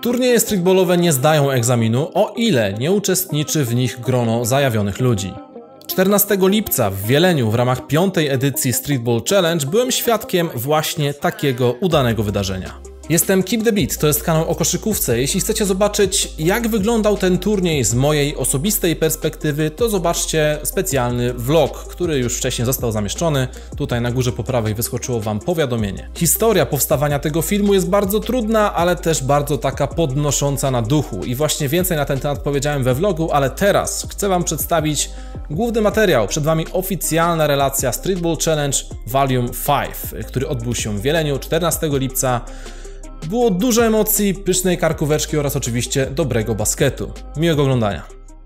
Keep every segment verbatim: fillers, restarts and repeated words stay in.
Turnieje streetballowe nie zdają egzaminu, o ile nie uczestniczy w nich grono zajawionych ludzi. czternastego lipca w Wieleniu w ramach piątej edycji Streetball Challenge byłem świadkiem właśnie takiego udanego wydarzenia. Jestem Keep the Beat, to jest kanał o koszykówce. Jeśli chcecie zobaczyć, jak wyglądał ten turniej z mojej osobistej perspektywy, to zobaczcie specjalny vlog, który już wcześniej został zamieszczony. Tutaj na górze po prawej wyskoczyło wam powiadomienie. Historia powstawania tego filmu jest bardzo trudna, ale też bardzo taka podnosząca na duchu. I właśnie więcej na ten temat powiedziałem we vlogu, ale teraz chcę wam przedstawić główny materiał. Przed wami oficjalna relacja Streetball Challenge Volume pięć, który odbył się w Wieleniu czternastego lipca. Było dużo emocji, pysznej karkóweczki oraz oczywiście dobrego basketu. Miłego oglądania.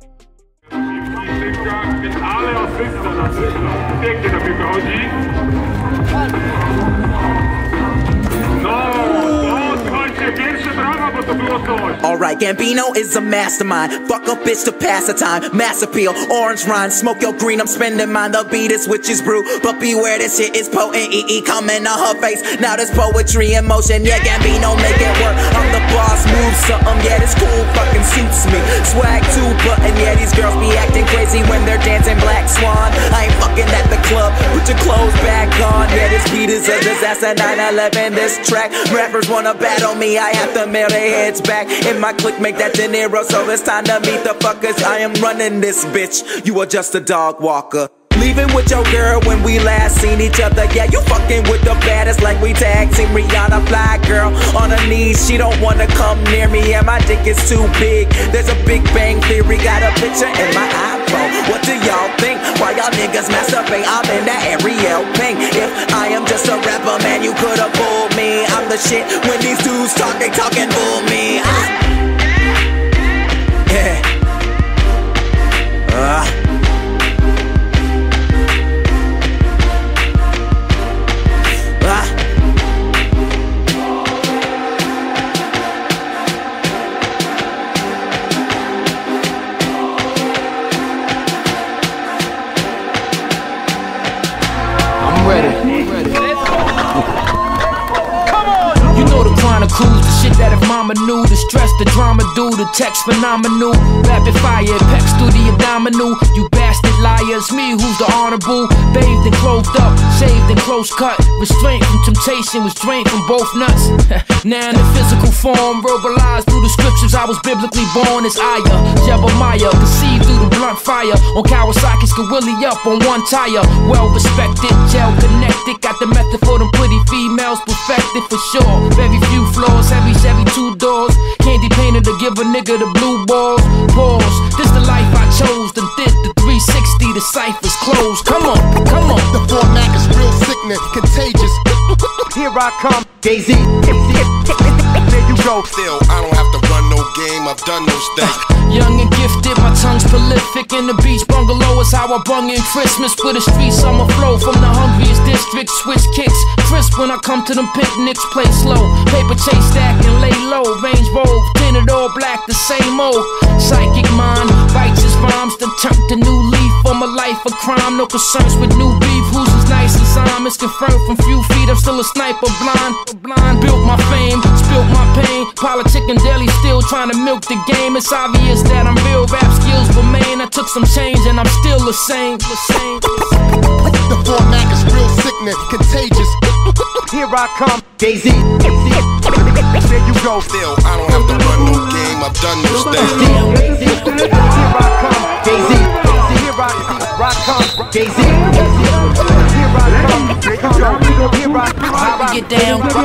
Ale asysta na systa. Pięknie na piłkę chodzi. No, o, słuchajcie, pierwsze brawa, bo to było coś. Alright, Gambino is a mastermind. Fuck a bitch to pass the time. Mass appeal, orange rind, smoke your green. I'm spending mine. The beat is witch's brew, but beware this shit is potent. E E coming on her face. Now there's poetry in motion. Yeah, Gambino make it work. I'm the boss, move something. Yeah, this cool fucking suits me. Swag two button. Yeah, these girls be acting crazy when they're dancing Black Swan. I ain't fucking at the club. Put your clothes back on. Yeah, this beat is a disaster. nine eleven. This track. Rappers wanna battle me. I have to mail their heads back. In my clique make that De Niro, so it's time to meet the fuckers. I am running this bitch, you are just a dog walker. Leaving with your girl when we last seen each other. Yeah, you fucking with the baddest like we tag team. Rihanna fly girl on her knees, she don't wanna come near me. Yeah, my dick is too big, there's a Big Bang Theory. Got a picture in my iPhone, what do y'all think? Why y'all niggas masturbate? I'm in that Ariel Pink. If I am just a rapper, man, you could've fooled me. I'm the shit, when these dudes talk, they talking bull me. I Yeah. Uh. Uh. I'm ready. I'm ready. Come on. You know the Chronicles, the shit that if mama knew, the stress, the drama do, the text phenomenal, rapid fire, pecs through the abdominal. You bastard liars, me who's the honorable, bathed and clothed up, shaved and close cut, restraint from temptation was drained from both nuts. Now in the physical form, verbalized through the scriptures, I was biblically born as Aya, Jebemiah, conceived through the blunt fire, on Kawasaki's Willie up on one tire, well respected, gel connected, got the method for them pretty females perfected for sure. Very few floors, heavy Chevy two doors, candy painted to give a nigga the blue balls. Pause, this the life I chose, then did the three sixty, the ciphers closed. Come on, come on. The format is real sickening, contagious. Here I come, Jay-Z. There you go. Still, I don't have to run no game, I've done no stats. Young and gifted, my tongue's prolific. In the beach bungalow is how I brung in Christmas. With a street summer flow from the hungriest district. Switch kicks, crisp when I come to them picnics. Play slow, paper chase stack and lay low. Range roll, tinted all black, the same old. Psychic mind, righteous rhymes, then turned a new leaf on my life of crime. No concerns with new beef, who's as nice as I'm. It's confirmed from few feet, I'm still a sniper blind. Blind, built my fame, spilt my pain. Politic and daily still trying to milk the game. It's obvious that I'm real, rap skills remain. I took some change and I'm still the same. The same. The format is real sickening, contagious. Here I come, Jay-Z. There you go. Still, I don't have to run no game, I've done no stats. Here I come, Jay-Z. Here I come, Jay-Z. Here I come, Here I come. How we get down?